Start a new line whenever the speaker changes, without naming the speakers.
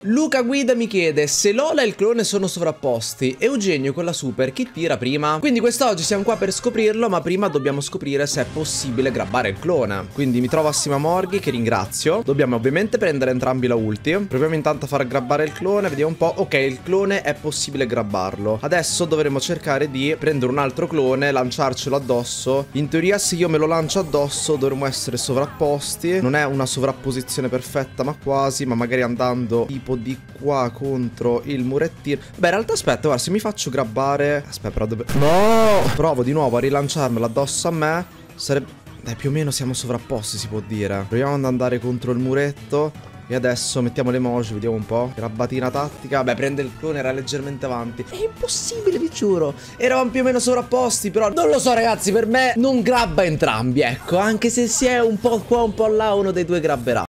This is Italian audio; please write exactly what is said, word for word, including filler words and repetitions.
Luca Guida mi chiede se Lola e il clone sono sovrapposti. Eugenio con la super, chi tira prima? Quindi quest'oggi siamo qua per scoprirlo, ma prima dobbiamo scoprire se è possibile grabbare il clone. Quindi mi trovo assieme a Morghi, che ringrazio. Dobbiamo ovviamente prendere entrambi la ulti. Proviamo intanto a far grabbare il clone, vediamo un po'. Ok, il clone è possibile grabbarlo. Adesso dovremo cercare di prendere un altro clone, lanciarcelo addosso. In teoria se io me lo lancio addosso dovremmo essere sovrapposti. Non è una sovrapposizione perfetta, ma quasi. Ma magari andando tipo di qua contro il murettino. Beh, in realtà aspetta, guarda, se mi faccio grabbare. Aspetta, però dove... No! Provo di nuovo a rilanciarmelo addosso a me. Sarebbe... Dai, più o meno siamo sovrapposti, si può dire. Proviamo ad andare contro il muretto. E adesso mettiamo le emoji, vediamo un po'. Grabbatina tattica. Beh, prende il clone, era leggermente avanti. È impossibile, vi giuro. Eravamo più o meno sovrapposti, però non lo so, ragazzi, per me non grabba entrambi, ecco. Anche se si è un po' qua, un po' là, uno dei due grabberà.